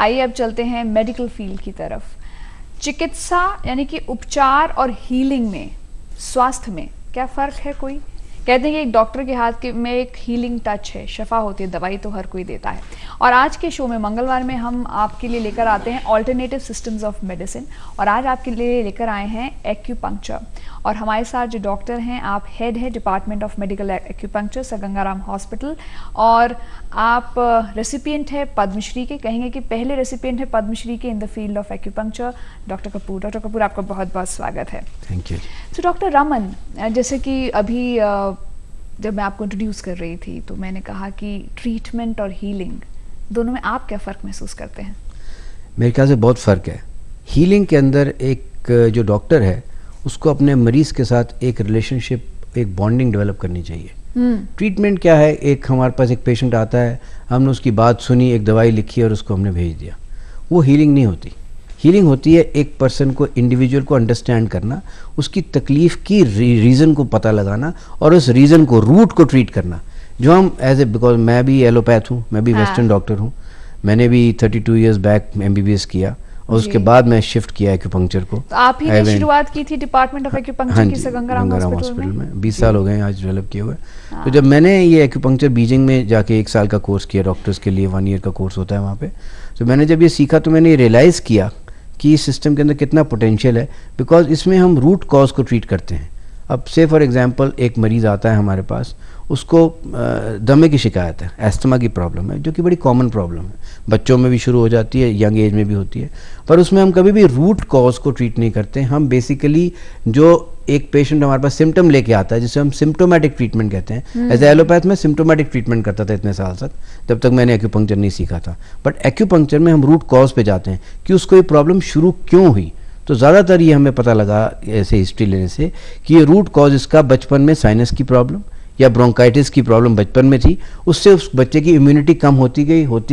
आइए अब चलते हैं मेडिकल फील्ड की तरफ। चिकित्सा यानी कि उपचार और हीलिंग में, स्वास्थ्य में क्या फ़र्क है कोई? कहते हैं कि एक डॉक्टर के हाथ में एक हीलिंग टच है, शफा होती है, दवाई तो हर कोई देता है। और आज के शो में, मंगलवार में, हम आपके लिए लेकर आते हैं ऑल्टरनेटिव सिस्टम्स ऑफ मेडिसिन, और आज आपके लिए लेकर आए हैं एक्यूपंक्चर। और हमारे साथ जो डॉक्टर हैं, आप हेड है department of medical acupuncture, Sir Gangaram hospital, और आप रेसिपिएंट है पद्मश्री के, कहेंगे कि पहले रेसिपिएंट है पद्मश्री के in the field of acupuncture, doctor Kapoor. Doctor Kapoor, आपका बहुत बहुत स्वागत है। Thank you. तो डॉक्टर रमन, जैसे कि अभी जब मैं आपको इंट्रोड्यूस कर रही थी तो मैंने कहा कि ट्रीटमेंट और हीलिंग दोनों में आप क्या फ़र्क महसूस करते हैं? मेरे ख्याल से बहुत फ़र्क है। हीलिंग के अंदर एक जो डॉक्टर है उसको अपने मरीज़ के साथ एक रिलेशनशिप, एक बॉन्डिंग डेवलप करनी चाहिए। ट्रीटमेंट क्या है, एक हमारे पास एक पेशेंट आता है, हमने उसकी बात सुनी, एक दवाई लिखी और उसको हमने भेज दिया, वो हीलिंग नहीं होती। हीलिंग होती है एक पर्सन को, इंडिविजुअल को अंडरस्टैंड करना, उसकी तकलीफ़ की रीज़न को पता लगाना और उस रीज़न को, रूट को ट्रीट करना। जो हम बिकॉज मैं भी एलोपैथ हूँ, मैं भी वेस्टर्न डॉक्टर हूँ, मैंने भी 32 ईयर्स बैक MBBS किया और उसके बाद मैं शिफ्ट किया एक्यूपंक्चर को। तो आप ही ने शुरुआत की थी डिपार्टमेंट ऑफ एक्यूपंक्चर की गंगाराम हॉस्पिटल में? 20 साल हो गए हैं आज डेवलप किए हुए। तो जब मैंने ये एक्यूपंक्चर बीजिंग में जाके 1 साल का कोर्स किया, डॉक्टर्स के लिए 1 ईयर का कोर्स होता है वहाँ पे, तो मैंने जब ये सीखा तो मैंने रियलाइज़ किया कि इस सिस्टम के अंदर कितना पोटेंशियल है, बिकॉज इसमें हम रूट कॉज को ट्रीट करते हैं। अब से फॉर एग्जांपल एक मरीज़ आता है हमारे पास, उसको दमे की शिकायत है, एस्थमा की प्रॉब्लम है, जो कि बड़ी कॉमन प्रॉब्लम है, बच्चों में भी शुरू हो जाती है, यंग एज में भी होती है, पर उसमें हम कभी भी रूट कॉज को ट्रीट नहीं करते। हम बेसिकली जो एक पेशेंट हमारे पास सिम्टम लेके आता है, जिसे हम सिम्टोमेटिक ट्रीटमेंट कहते हैं, एज एलोपैथ में सिम्टोमेटिक ट्रीटमेंट करता था इतने साल तक, जब तक मैंने एक्यूपंक्चर नहीं सीखा था। बट एक्यूपंक्चर में हम रूट कॉज पे जाते हैं कि उसको ये प्रॉब्लम शुरू क्यों हुई। तो ज़्यादातर ये हमें पता लगा ऐसे हिस्ट्री लेने से कि ये रूट कॉज इसका बचपन में साइनस की प्रॉब्लम या ब्रोंकाइटिस की प्रॉब्लम बचपन में थी, उससे उस बच्चे की इम्यूनिटी कम होती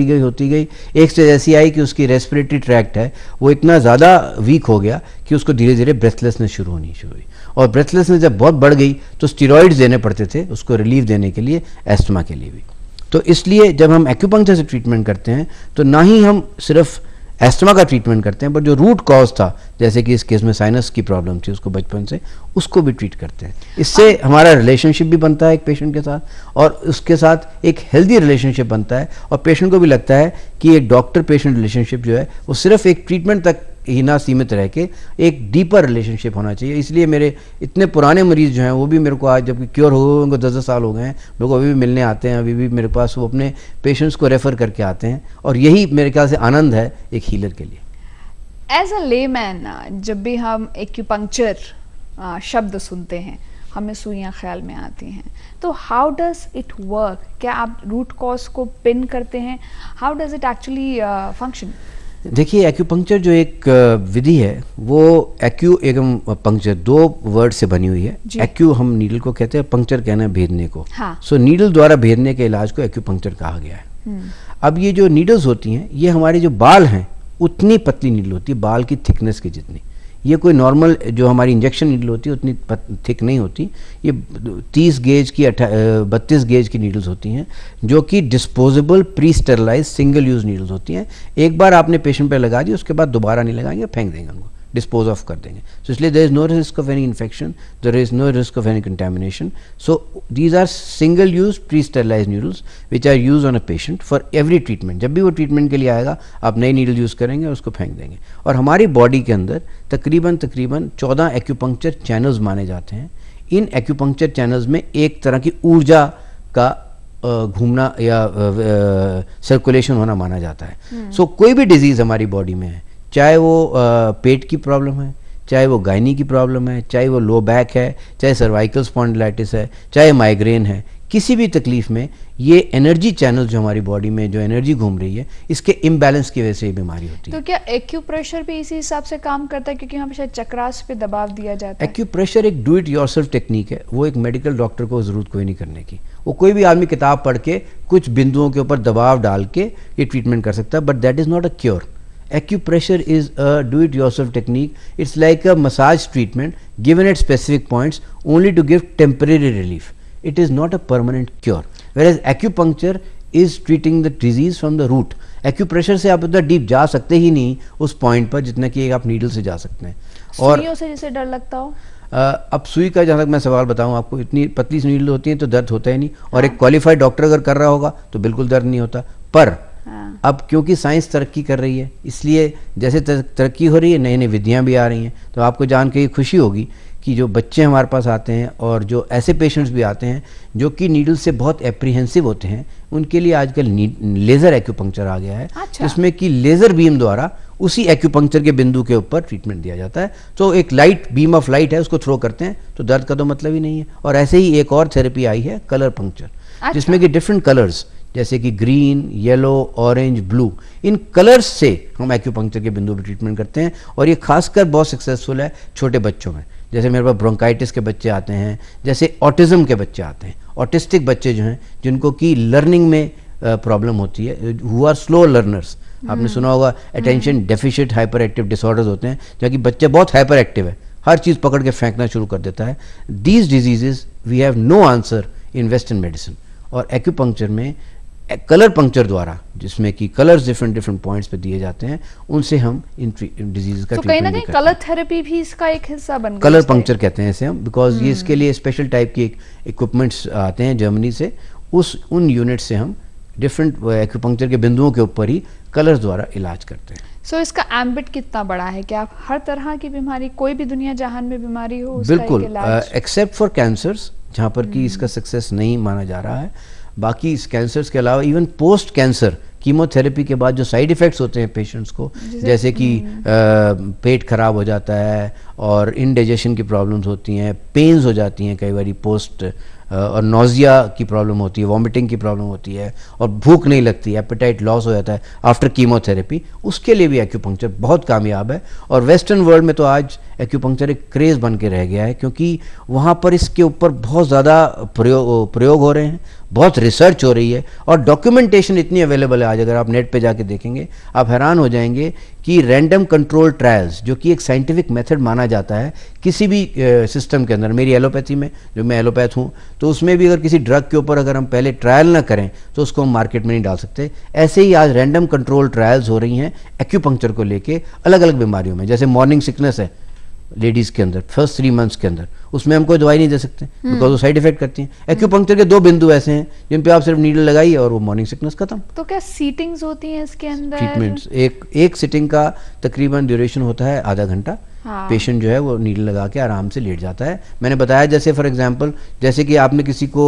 गई। एक स्टेज ऐसी आई कि उसकी रेस्पिरेटरी ट्रैक्ट है वो इतना ज़्यादा वीक हो गया कि उसको धीरे धीरे ब्रेथलेसनेस शुरू हुई, और ब्रेथलेसनेस जब बहुत बढ़ गई तो स्टीरॉइड्स देने पड़ते थे उसको रिलीफ देने के लिए, एस्थमा के लिए भी। तो इसलिए जब हम एक्यूपंक्चर से ट्रीटमेंट करते हैं तो ना ही हम सिर्फ एस्थमा का ट्रीटमेंट करते हैं, बट जो रूट कॉज था, जैसे कि इस केस में साइनस की प्रॉब्लम थी उसको बचपन से, उसको भी ट्रीट करते हैं। इससे हमारा रिलेशनशिप भी बनता है एक पेशेंट के साथ, और उसके साथ एक हेल्दी रिलेशनशिप बनता है, और पेशेंट को भी लगता है कि एक डॉक्टर पेशेंट रिलेशनशिप जो है वो सिर्फ एक ट्रीटमेंट तक ही ना सीमित रह के एक डीपर रिलेशनशिप होना चाहिए। इसलिए मेरे इतने पुराने मरीज जो हैं वो भी मेरे को आज, जबकि क्योर हो गए, उनको 10-10 साल हो गए हैं, मेरे को अभी भी मिलने आते हैं, अभी भी मेरे पास वो अपने पेशेंट्स को रेफ़र करके आते हैं, और यही मेरे ख्याल से आनंद है एक हीलर के लिए। एज अ लेमैन, जब भी हम एक्यूपंक्चर शब्द सुनते हैं हमें सुइयाँ ख्याल में आती हैं, तो हाउ डज इट वर्क? क्या आप रूट कॉज को पिन करते हैं? How does it actually function? देखिए, एक्यूपंक्चर जो एक विधि है वो एक्यू एवं पंक्चर 2 वर्ड से बनी हुई है। एक्यू हम नीडल को कहते हैं, पंक्चर कहना है भेदने को। सो नीडल द्वारा भेदने के इलाज को एक्यूपंक्चर कहा गया है। अब ये जो नीडल्स होती हैं, ये हमारे जो बाल हैं उतनी पतली नीडल होती है, बाल की थिकनेस की जितनी। ये कोई नॉर्मल जो हमारी इंजेक्शन नीडल होती है उतनी थिक नहीं होती। ये 30 गेज की 32 गेज की नीडल्स होती हैं, जो कि disposable pre sterilize single use needles होती हैं। एक बार आपने पेशेंट पे लगा दी, उसके बाद दोबारा नहीं लगाएंगे, फेंक देंगे उनको, डिस्पोज ऑफ कर देंगे। सो इसलिए there is no risk of any infection, there is no risk of any contamination. So these are single use pre sterilize needles which are use on a patient for every treatment. जब भी वो treatment के लिए आएगा आप नई needle use करेंगे और उसको फेंक देंगे। और हमारी बॉडी के अंदर तकरीबन 14 एक्यूपंक्चर चैनल्स माने जाते हैं। इन एक्यूपंक्चर चैनल्स में एक तरह की ऊर्जा का घूमना या सर्कुलेशन होना माना जाता है। सो कोई भी डिजीज़ हमारी बॉडी में है, चाहे वो पेट की प्रॉब्लम है, चाहे वो गायनी की प्रॉब्लम है, चाहे वो लो बैक है, चाहे सर्वाइकल स्पॉन्डिलाइटिस है, चाहे माइग्रेन है, किसी भी तकलीफ में ये एनर्जी चैनल जो हमारी बॉडी में जो एनर्जी घूम रही है, इसके इम्बैलेंस की वजह से ये बीमारी होती है। तो क्या एक्यूप्रेशर भी इसी हिसाब से काम करता है, क्योंकि यहाँ पे शायद चक्रास पे दबाव दिया जाता है? एक्यूप्रेशर एक डू इट योरसेल्फ टेक्निक है, वो एक मेडिकल डॉक्टर को ज़रूरत कोई नहीं करने की। वो कोई भी आदमी किताब पढ़ के कुछ बिंदुओं के ऊपर दबाव डाल के ये ट्रीटमेंट कर सकता है, but that is not a cure. Acupressure is a do-it-yourself technique. It's like a massage treatment given at specific points only to give temporary relief. It is not a permanent cure. Whereas acupuncture is treating the disease from the root. Acupressure से आप उतना deep जा सकते ही नहीं उस point पर जितना कि आप नीडल से जा सकते हैं। और सुइयों से जैसे डर लगता हो, अब सुई का जहाँ तक मैं सवाल बताऊं आपको, इतनी पतली नीडल होती है तो दर्द होता ही नहीं, और एक क्वालिफाइड डॉक्टर अगर कर रहा होगा तो बिल्कुल दर्द नहीं होता। पर अब क्योंकि साइंस तरक्की कर रही है, इसलिए जैसे तरक्की हो रही है नई नई विधियाँ भी आ रही हैं, तो आपको जान के खुशी होगी कि जो बच्चे हमारे पास आते हैं और जो ऐसे पेशेंट्स भी आते हैं जो कि नीडल से बहुत एप्रीहेंसिव होते हैं, उनके लिए आजकल लेज़र एक्यूपंक्चर आ गया है। अच्छा। जिसमें कि लेज़र बीम द्वारा उसी एक्यूपंक्चर के बिंदु के ऊपर ट्रीटमेंट दिया जाता है। तो एक लाइट, बीम ऑफ लाइट है, उसको थ्रो करते हैं तो दर्द का तो मतलब ही नहीं है। और ऐसे ही एक और थेरेपी आई है कलर पंक्चर, जिसमें कि डिफरेंट कलर्स जैसे कि ग्रीन, येलो, ऑरेंज, ब्लू, इन कलर्स से हम एक्यूपंक्चर के बिंदु पर ट्रीटमेंट करते हैं। और ये खासकर बहुत सक्सेसफुल है छोटे बच्चों में। जैसे मेरे पास ब्रोंकाइटिस के बच्चे आते हैं, जैसे ऑटिज्म के बच्चे आते हैं, ऑटिस्टिक बच्चे जो हैं जिनको कि लर्निंग में प्रॉब्लम होती है, हु आर स्लो लर्नर्स। आपने सुना होगा attention deficient hyper active disorders होते हैं, जबकि बच्चे बहुत हाइपर एक्टिव है, हर चीज़ पकड़ के फेंकना शुरू कर देता है। These diseases we have no answer in western medicine. और एक्यूपंक्चर में कलर पंक्चर द्वारा, जिसमें कि कलर्स डिफरेंट पॉइंट्स पे दिए जाते हैं, उनसे हम इन डिजीज का तो कहीं ना कहीं कलर थेरेपी भी इसका एक हिस्सा बन गया। कलर पंक्चर कहते हैं इसे हम, बिकॉज ये इसके लिए स्पेशल टाइप के इक्विपमेंट्स आते हैं जर्मनी से। उन यूनिट से हम डिफरेंट एक्यूपंक्चर के बिंदुओं के ऊपर ही कलर्स द्वारा इलाज करते हैं। सो इसका एम्बिट कितना बड़ा है कि आप हर तरह की बीमारी, कोई भी दुनिया जहान में बीमारी हो उसका बिल्कुल, एक इलाज? एक्सेप्ट फॉर कैंसर्स जहाँ पर कि इसका सक्सेस नहीं माना जा रहा है। बाकी इस कैंसर्स के अलावा इवन पोस्ट कैंसर कीमोथेरेपी के बाद जो साइड इफ़ेक्ट्स होते हैं पेशेंट्स को, जैसे कि पेट खराब हो जाता है और इंडाइजेशन की प्रॉब्लम्स होती हैं, पेन्स हो जाती हैं कई बार पोस्ट, और नोजिया की प्रॉब्लम होती है, वॉमिटिंग की प्रॉब्लम होती है, और भूख नहीं लगती, एपेटाइट लॉस हो जाता है आफ्टर कीमोथेरेपी, उसके लिए भी एक्यूपंक्चर बहुत कामयाब है। और वेस्टर्न वर्ल्ड में तो आज एक्यूपंक्चर एक क्रेज़ बन के रह गया है, क्योंकि वहाँ पर इसके ऊपर बहुत ज़्यादा प्रयोग हो रहे हैं, बहुत रिसर्च हो रही है, और डॉक्यूमेंटेशन इतनी अवेलेबल है। आज अगर आप नेट पे जाके देखेंगे आप हैरान हो जाएंगे कि रैंडम कंट्रोल ट्रायल्स, जो कि एक साइंटिफिक मेथड माना जाता है किसी भी सिस्टम के अंदर, मेरी एलोपैथी में, जो मैं एलोपैथ हूँ, तो उसमें भी अगर किसी ड्रग के ऊपर अगर हम पहले ट्रायल ना करें तो उसको हम मार्केट में नहीं डाल सकते। ऐसे ही आज रैंडम कंट्रोल ट्रायल्स हो रही हैं एक्यूपंक्चर को लेके अलग अलग बीमारियों में। जैसे मॉर्निंग सिकनेस है लेडीज़ के अंदर फर्स्ट 3 मंथ्स के अंदर, उसमें हम कोई दवाई नहीं दे सकते बिकॉज वो साइड इफेक्ट करती हैं। एक्यूपंक्चर के 2 बिंदु ऐसे हैं जिन पे आप सिर्फ नीडल लगाइए और वो मॉर्निंग सिकनेस खत्म। तो क्या सीटिंग्स होती हैं इसके अंदर? ट्रीटमेंट्स एक सिटिंग का तकरीबन ड्यूरेशन होता है आधा घंटा। हाँ। पेशेंट जो है वो नीडल लगा के आराम से लेट जाता है। मैंने बताया जैसे फॉर एग्जांपल, जैसे कि आपने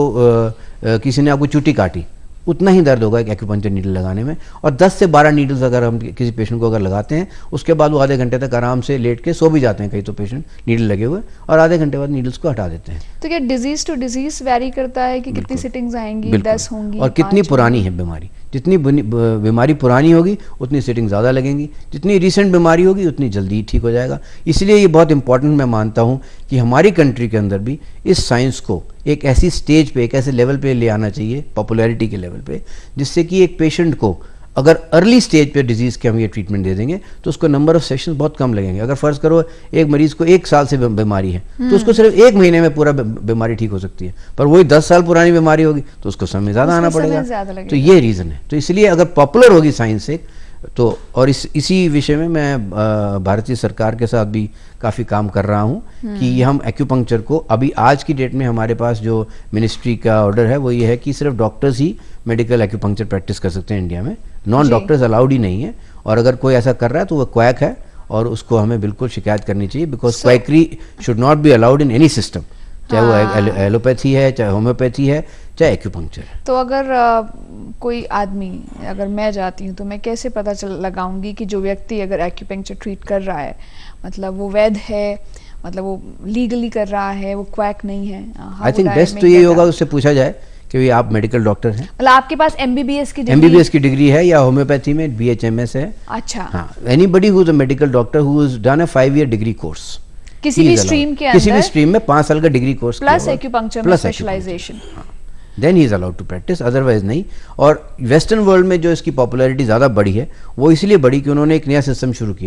किसी ने आपको चुटी काटी, उतना ही दर्द होगा एक एक्यूपंक्चर नीडल लगाने में। और 10 से 12 नीडल्स अगर हम किसी पेशेंट को अगर लगाते हैं, उसके बाद वो आधे घंटे तक आराम से लेट के सो भी जाते हैं कई तो पेशेंट नीडल लगे हुए, और आधे घंटे बाद नीडल्स को हटा देते हैं। तो क्या डिजीज टू डिजीज वेरी करता है कि कितनी सिटिंग्स आएंगी, 10 होंगी, और कितनी पुरानी है बीमारी? जितनी बीमारी पुरानी होगी उतनी सिटिंग ज़्यादा लगेंगी, जितनी रिसेंट बीमारी होगी उतनी जल्दी ठीक हो जाएगा। इसलिए ये बहुत इंपॉर्टेंट मैं मानता हूँ कि हमारी कंट्री के अंदर भी इस साइंस को एक ऐसी स्टेज पे, एक ऐसे लेवल पे ले आना चाहिए, पॉपुलैरिटी के लेवल पे, जिससे कि एक पेशेंट को अगर अर्ली स्टेज पे डिजीज़ के हम ये ट्रीटमेंट दे देंगे तो उसको नंबर ऑफ सेशंस बहुत कम लगेंगे। अगर फ़र्ज़ करो एक मरीज़ को 1 साल से बीमारी है तो उसको सिर्फ 1 महीने में पूरा बीमारी ठीक हो सकती है, पर वही 10 साल पुरानी बीमारी होगी तो उसको समय ज़्यादा आना पड़ेगा। तो ये रीज़न है। तो इसलिए अगर पॉपुलर होगी साइंस से तो, और इसी विषय में मैं भारतीय सरकार के साथ भी काफ़ी काम कर रहा हूँ कि हम एक्यूपंक्चर को, अभी आज की डेट में हमारे पास जो मिनिस्ट्री का ऑर्डर है वो ये है कि सिर्फ डॉक्टर्स ही मेडिकल एक्यूपंक्चर प्रैक्टिस कर सकते हैं इंडिया में, नॉन डॉक्टर्स अलाउड ही नहीं है। और अगर कोई ऐसा कर रहा है तो वो क्वैक है और उसको हमें बिल्कुल शिकायत करनी चाहिए, because quackery should not be allowed in any system, चाहे वो एलोपैथी है, चाहे होम्योपैथी है, चाहे एक्यूपंक्चर है। तो अगर कोई आदमी, अगर मैं जाती हूँ तो मैं कैसे पता लगाऊंगी कि जो व्यक्ति अगर एक्यूपंक्चर ट्रीट कर रहा है मतलब वो वैध है, मतलब वो लीगली कर रहा है, वो क्वैक नहीं है? आई थिंक बेस्ट तो ये होगा उससे पूछा जाए कि आप मेडिकल डॉक्टर हैं, मतलब आपके पास एमबीबीएस की डिग्री है या होम्योपैथी में BHMS है। अच्छा। हाँ, anybody who is a medical doctor who is done a 5-year degree course, किसी भी स्ट्रीम के अंदर, किसी भी स्ट्रीम में 5 साल का डिग्री कोर्स प्लस एक्यूपंक्चर में specialisation, then he is allowed to practise, otherwise नहीं। और वेस्टर्न वर्ल्ड में जो इसकी पॉपुलैरिटी ज़्यादा बढ़ी है वो इसलिए बढ़ी कि उन्होंने एक नया सिस्टम शुरू किया,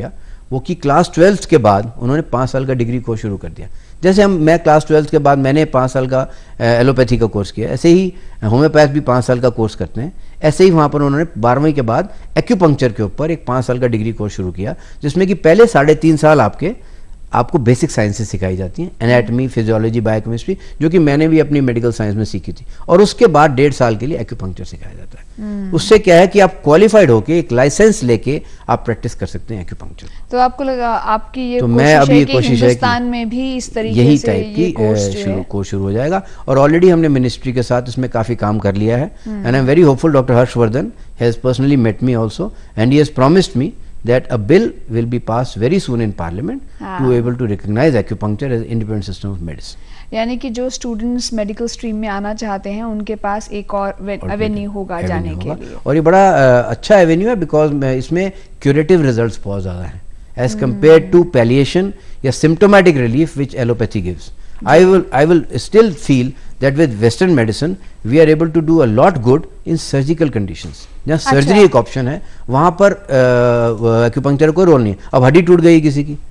वो कि क्लास 12th के बाद उन्होंने 5 साल का डिग्री कोर्स शुरू कर दिया। जैसे मैं क्लास 12th के बाद मैंने 5 साल का एलोपैथी का कोर्स किया, ऐसे ही होम्योपैथ भी 5 साल का कोर्स करते हैं। ऐसे ही वहाँ पर उन्होंने 12वीं के बाद एक्यूपंक्चर के ऊपर एक 5 साल का डिग्री कोर्स शुरू किया, जिसमें कि पहले 3.5 साल आपको बेसिक साइंसेस सिखाई जाती हैं, एनाटॉमी, फिजियोलॉजी, बायोकेमिस्ट्री, जो कि मैंने भी अपनी मेडिकल साइंस में सीखी थी। और उसके बाद 1.5 साल के लिए एक्यूपंक्चर सिखाया जाता है। उससे क्या है कि आप क्वालिफाइड होके एक लाइसेंस लेके आप प्रैक्टिस कर सकते हैं एक्यूपंक्चर। तो आपको लगा आपकी ये तो मैं अभी ये कोशिश है हिंदुस्तान में भी इस तरीके यही से टाइप की कोर्स शुरू हो जाएगा, और ऑलरेडी हमने मिनिस्ट्री के साथ इसमें काफी काम कर लिया है। And I am very hopeful, doctor Harshvardhan has personally met me also and he has promised me that a bill will be passed very soon in parliament to able to recognize acupuncture as independent system of medicine. यानी कि जो students medical stream में आना चाहते हैं उनके पास एक और एवेन्यू होगा जाने के लिए, और ये बड़ा अच्छा एवेन्यू है बिकॉज इसमें क्यूरेटिव रिजल्ट्स बहुत ज़्यादा हैं एज कम्पेयर टू पैलिएशन या symptomatic relief which allopathy gives. I will still feel that with Western medicine we are able to do a lot good in surgical conditions. जहाँ surgery एक option है वहाँ पर acupuncture कोई role नहीं है. अब हड्डी टूट गई किसी की,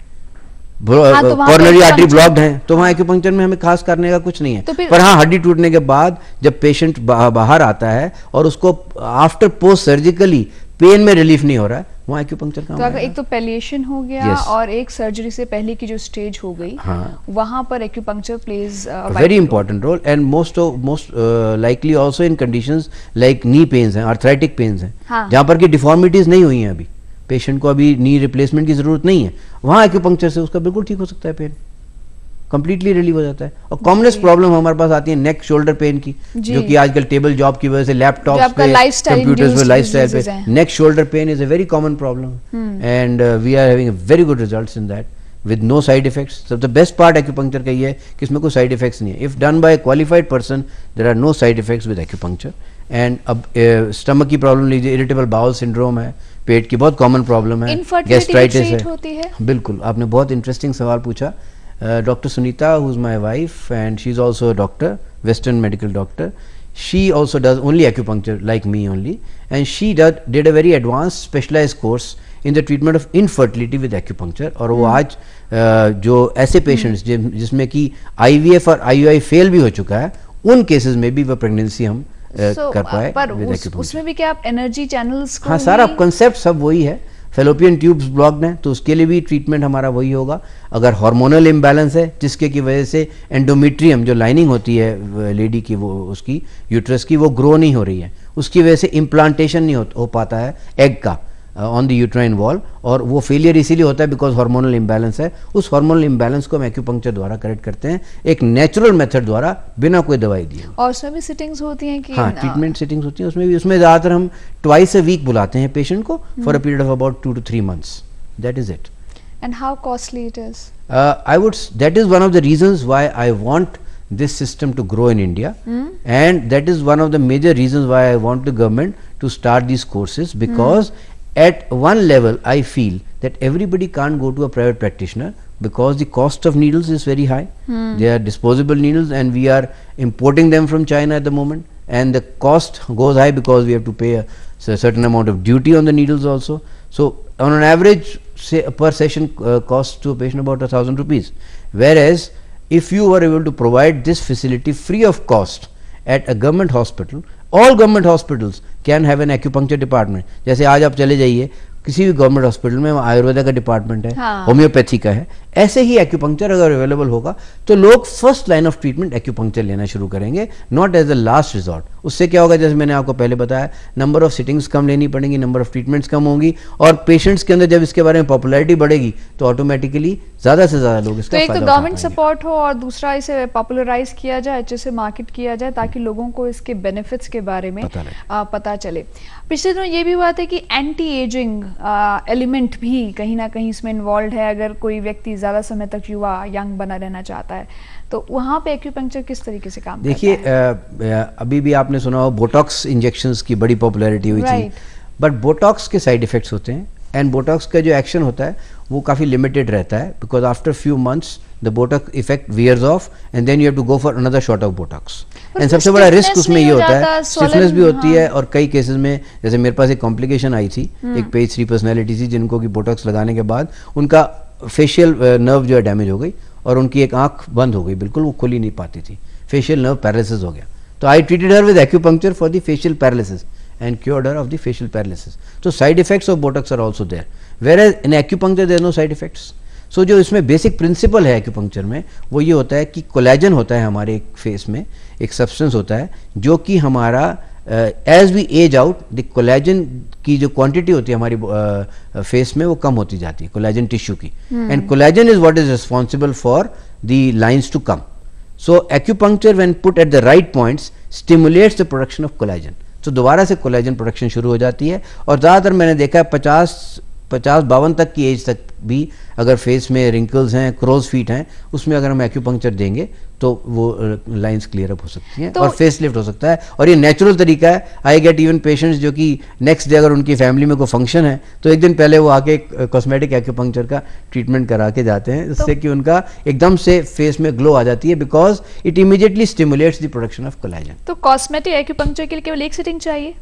कॉर्नरी आर्टरी ब्लॉक्ड है, तो वहाँ एक्यूपंक्चर में हमें खास करने का कुछ नहीं है. तो पर हाँ, हड्डी टूटने के बाद जब पेशेंट बाहर आता है और उसको आफ्टर पोस्ट सर्जिकली पेन में रिलीफ नहीं हो रहा है, वहाँ एक्यूपंक्चर का तो अगर एक तो पैलिएशन हो गया और एक सर्जरी से पहले की जो स्टेज हो गई, वहाँ पर acupuncture plays very important role. And most likely also in conditions like knee pains हैं, आर्थराइटिक पेन्स हैं, जहाँ पर की डिफॉर्मिटीज नहीं हुई हैं, अभी पेशेंट को अभी नी रिप्लेसमेंट की जरूरत नहीं है, वहाँ एक्यूपंक्चर से उसका बिल्कुल ठीक हो सकता है, पेन कंप्लीटली रिलीव हो जाता है. और कॉमनेस्ट प्रॉब्लम हमारे पास आती है नेक शोल्डर पेन की, जो कि आजकल टेबल जॉब की वजह से लैपटॉप पे, कंप्यूटर्स पे, लाइफस्टाइल पे neck shoulder pain is a very common problem and we are having very good results in that with no side effects. So the best part acupuncture का ये है कि इसमें कोई side effects नहीं है. If done by a qualified person, there are no side effects with acupuncture. And अब stomach की प्रॉब्लम लीजिए, irritable bowel syndrome है, पेट की बहुत कॉमन प्रॉब्लम है, गैस्ट्राइटिस है. बिल्कुल, आपने बहुत इंटरेस्टिंग सवाल पूछा. Dr. Sunita, who is my wife, and she is also a doctor, Western medical doctor. She also does only acupuncture like me only, and she did a very advanced specialized course in the treatment of infertility with acupuncture. और वो आज जो ऐसे patients जिसमें कि IVF और IUI fail भी हो चुका है, उन केसेस में भी वो प्रेगनेंसी हम कर पाए विद एक्यूपंक्चर. उसमें भी क्या आप एनर्जी चैनल्स को, हाँ, सारा कॉन्सेप्ट सब वही है. फेलोपियन ट्यूब्स ब्लॉक्ड हैं तो उसके लिए भी ट्रीटमेंट हमारा वही होगा. अगर हार्मोनल इम्बैलेंस है जिसके की वजह से एंडोमेट्रियम जो लाइनिंग होती है लेडी की, वो उसकी यूट्रस की, वो ग्रो नहीं हो रही है, उसकी वजह से इम्प्लांटेशन नहीं हो पाता है एग का ऑन द यूट्राइन वॉल, और वो फेलियर इसीलिए होता है बिकॉज हार्मोनल इम्बैलेंस है. उस हार्मोनल इम्बैलेंस को हम एक्यूपंक्चर द्वारा करेक्ट करते हैं, एक नेचुरल मेथड द्वारा, बिना कोई दवाई दिए. और उसमें भी सिटिंग्स होती हैं कि, हाँ, ट्रीटमेंट सिटिंग्स होती हैं उसमें ज़्यादातर हम ट्वाइस अ वीक बुलाते हैं पेशेंट को for a period of about 2 to 3 months. That is it. And how costly it is? That is one of the reasons why I want this system to grow in India, and that is one of the major reasons why I want the government to start these courses, because at one level I feel that everybody can't go to a private practitioner because the cost of needles is very high. They are disposable needles and we are importing them from China at the moment, and the cost goes high because we have to pay a certain amount of duty on the needles also. So on an average, say per session costs to a patient about 1,000 rupees, whereas if you were able to provide this facility free of cost at a government hospital, all government hospitals can have an acupuncture department. जैसे आज आप चले जाइए किसी भी government hospital में, आयुर्वेदा का department है, होम्योपैथी का है, ऐसे ही एक्यूपंक्चर अगर अवेलेबल होगा तो लोग first line of treatment acupuncture लेना शुरू करेंगे, not as the last resort. उससे क्या होगा, जैसे मैंने आपको पहले बताया, नंबर ऑफ सिटिंग्स कम लेनी पड़ेंगी, नंबर ऑफ ट्रीटमेंट्स कम होंगी, और पेशेंट्स के अंदर जब इसके बारे में पॉपुलैरिटी बढ़ेगी तो ऑटोमेटिकली ज्यादा से ज्यादा लोग इसका फायदा उठाएंगे. तो एक तो गवर्नमेंट सपोर्ट हो और दूसरा इसे पॉपुलराइज किया जाए, अच्छे से मार्केट किया जाए, ताकि लोगों को इसके बेनिफिट्स के बारे में पता चले. पिछले दिनों ये भी हुआ था कि एंटी एजिंग एलिमेंट भी कहीं ना कहीं इसमें इन्वॉल्व है. अगर कोई व्यक्ति ज्यादा समय तक युवा यंग बना रहना चाहता है तो वहाँ पे एक्यूपंक्चर किस तरीके से काम करता है? देखिए, अभी भी आपने सुना हो बोटॉक्स इंजेक्शंस की बड़ी पॉपुलैरिटी हुई थी, बट बोटॉक्स के साइड इफेक्ट्स होते हैं एंड बोटॉक्स का जो एक्शन होता है वो काफ़ी लिमिटेड रहता है, because after few months the botox effect wears off and then you have to go for another shot of botox. And सबसे बड़ा रिस्क उसमें ये होता है, स्टिफनेस भी होती है, और कई केसेस में जैसे मेरे पास एक कॉम्प्लिकेशन आई थी, एक पेज 3 पर्सनैलिटी थी जिनको कि बोटॉक्स लगाने के बाद उनका फेशियल नर्व जो है डैमेज हो गई और उनकी एक आंख बंद हो गई, बिल्कुल वो खुल ही नहीं पाती थी, फेशियल नर्व पैरालिसिस हो गया। तो I treated her with acupuncture for the facial paralysis and cured her of the facial paralysis. So side effects of Botox are also there, whereas in acupuncture there are no side effects. So जो इसमें basic principle है acupuncture में वो ये होता है कि collagen होता है हमारे फेस में, एक सब्सटेंस होता है जो कि हमारा as we age out the collagen की जो क्वांटिटी होती है हमारी फेस में वो कम होती जाती है, कोलेजन टिश्यू की, and collagen is what is responsible for the lines to come. So acupuncture when put at the right points stimulates the production of collagen. तो दोबारा से कोलेजन प्रोडक्शन शुरू हो जाती है, और ज़्यादातर मैंने देखा है 50-52 तक की एज तक भी अगर फेस में रिंकल्स हैं, क्रोज फीट हैं, उसमें अगर हम एक्यूपंक्चर देंगे तो वो लाइंस क्लियर अप हो सकती हैं, तो और फेस लिफ्ट हो सकता है, और ये नेचुरल तरीका है. आई गेट इवन पेशेंट्स जो कि नेक्स्ट डे अगर उनकी फैमिली में कोई फंक्शन है तो एक दिन पहले वो आके कॉस्मेटिक एक्यूपंक्चर का ट्रीटमेंट करा के जाते हैं, जिससे कि उनका एकदम से फेस में ग्लो आ जाती है, because it immediately stimulates the production of collagen. तो कॉस्मेटिक एक्यूपंक्चर के लिए केवल एक सिटिंग चाहिए?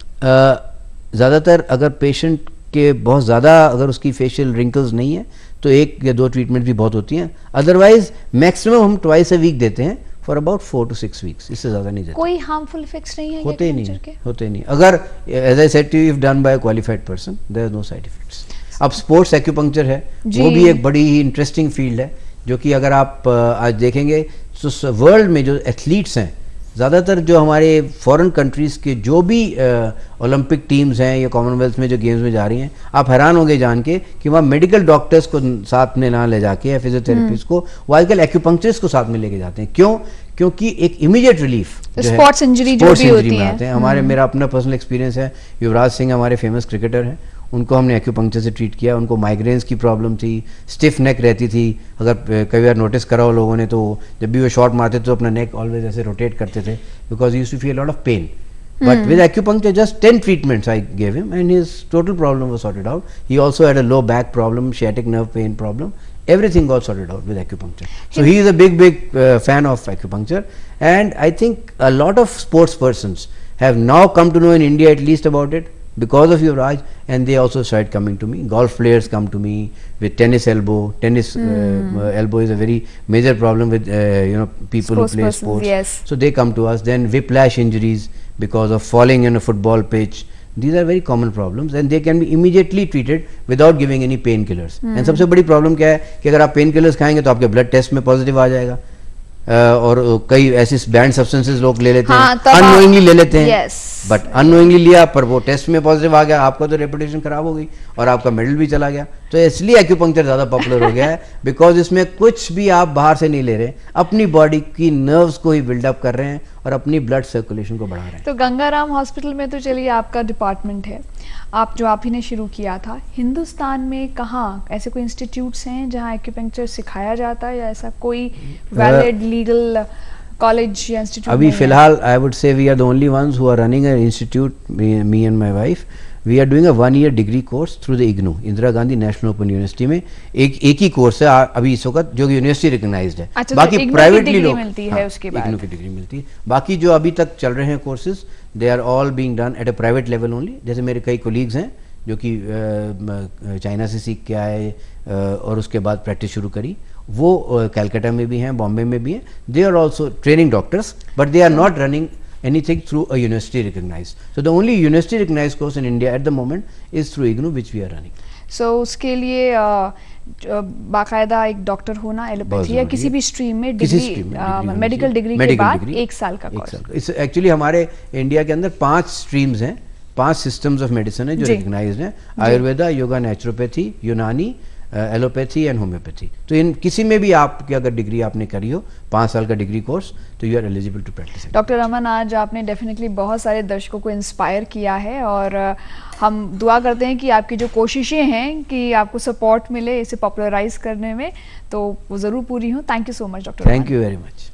ज़्यादातर अगर पेशेंट के बहुत ज़्यादा अगर उसकी फेशियल रिंकल्स नहीं है तो 1 या 2 ट्रीटमेंट भी बहुत होती हैं, अदरवाइज मैक्सिमम हम ट्वाइस अ वीक देते हैं फॉर अबाउट 4 to 6 वीक्स, इससे ज़्यादा नहीं देते. कोई हार्मफुल इफेक्ट्स नहीं है? होते ही नहीं. अगर as I said to you, if done by qualified person there is no side effects. अब स्पोर्ट्स एक्यूपंक्चर है, वो भी एक बड़ी ही इंटरेस्टिंग फील्ड है, जो कि अगर आप आज देखेंगे तो वर्ल्ड में जो एथलीट्स हैं, ज़्यादातर जो हमारे फॉरेन कंट्रीज़ के जो भी ओलंपिक टीम्स हैं या कॉमनवेल्थ में जो गेम्स में जा रही हैं, आप हैरान होंगे जान के कि वहाँ मेडिकल डॉक्टर्स को साथ में ना ले जाके या फिजियोथेरेपिस्ट को, वो आजकल एक्यूपंक्चरिस्ट को साथ में लेके जाते हैं. क्यों? क्योंकि एक इमीडिएट रिलीफ स्पोर्ट्स इंजरी जो भी होती है आते हैं. हमारे मेरा अपना पर्सनल एक्सपीरियंस है, युवराज सिंह हमारे फेमस क्रिकेटर हैं, उनको हमने एक्यूपंक्चर से ट्रीट किया. उनको माइग्रेन्स की प्रॉब्लम थी, स्टिफ नेक रहती थी, अगर कई बार नोटिस करा हो लोगों ने तो जब भी वो शॉट मारते तो अपना नेक ऑलवेज ऐसे रोटेट करते थे, because used to feel lot of pain. But with acupuncture, just 10 treatments I gave him, and his total problem was sorted out. He also had a low back problem, sciatic nerve pain problem. Everything got sorted out with acupuncture. So he is a big fan of acupuncture, and I think a lot of sports persons have now come to know in India at least about it because of Yuvraj, and they also started coming to me. Golf players come to me with tennis elbow. Tennis elbow is a very major problem with people who play sports. Yes. So they come to us. Then whiplash injuries because of falling in a football pitch. These are very common problems, and they can be immediately treated without giving any painkillers. And सबसे बड़ी problem क्या है कि अगर आप pain killers खाएंगे तो आपके ब्लड टेस्ट में पॉजिटिव आ जाएगा, और कई ऐसे बैंड सब्सटेंसेस लोग ले लेते हैं, अननोइंगली ले लेते हैं, बट अननोइंगली लिया पर वो टेस्ट में पॉजिटिव आ गया, आपका तो रेपुटेशन खराब हो गई और आपका मेडल भी चला गया. तो इसलिए एक्यूपंक्चर ज़्यादा पॉपुलर हो गया है, बिकॉज इसमें कुछ भी आप बाहर से नहीं ले रहे, अपनी बॉडी की नर्व्स को ही बिल्डअप कर रहे हैं और अपनी ब्लड सर्कुलेशन को बढ़ा रहे हैं. तो गंगाराम हॉस्पिटल में तो चलिए आपका डिपार्टमेंट है, आप ही ने शुरू किया था. हिंदुस्तान में कहाँ ऐसे कोई इंस्टीट्यूट्स हैं जहाँ एक्यूपंक्चर सिखाया जाता है, या ऐसा कोई वैलिड लीगल कॉलेज या इंस्टीट्यूट? अभी फिलहाल I would say we are the only ones who are running an institute, me and my wife. We are doing a 1-year degree course through the IGNOU, Indira Gandhi national open university में. एक ही course है अभी इस वक्त जो कि university recognised है. अच्छा, बाकी तो प्राइवेटली लोग मिलती है, उसके बाद इग्नू की डिग्री मिलती है. बाकी जो अभी तक चल रहे हैं courses, they are all being done at a private level only. जैसे मेरे कई कोलीग्स हैं जो कि चाइना से सीख के आए और उसके बाद प्रैक्टिस शुरू करी, वो कैलकाटा में भी हैं, बॉम्बे में भी हैं. They are also training doctors, but they are not running anything through a university recognized. So the only university recognized course in India at the moment is through IGNOU, which we are running. So उसके लिए बाकायदा एक doctor होना, allopathy या किसी भी stream में degree, medical degree के बाद 1 साल का कोर्स. एक्चुअली हमारे इंडिया के अंदर 5 स्ट्रीम्स हैं, 5 सिस्टम्स ऑफ मेडिसिन है जो रिकग्नाइज्ड हैं: Ayurveda, yoga, naturopathy, Unani, allopathy and homeopathy. तो इन किसी में भी आपकी अगर डिग्री आपने करी हो 5 साल का डिग्री कोर्स, तो you are eligible to practise. Doctor Raman, आज आपने डेफिनेटली बहुत सारे दर्शकों को इंस्पायर किया है, और हम दुआ करते हैं कि आपकी जो कोशिशें हैं कि आपको सपोर्ट मिले इसे पॉपुलराइज करने में, तो वो ज़रूर पूरी हों. Thank you so much doctor. Thank you very much.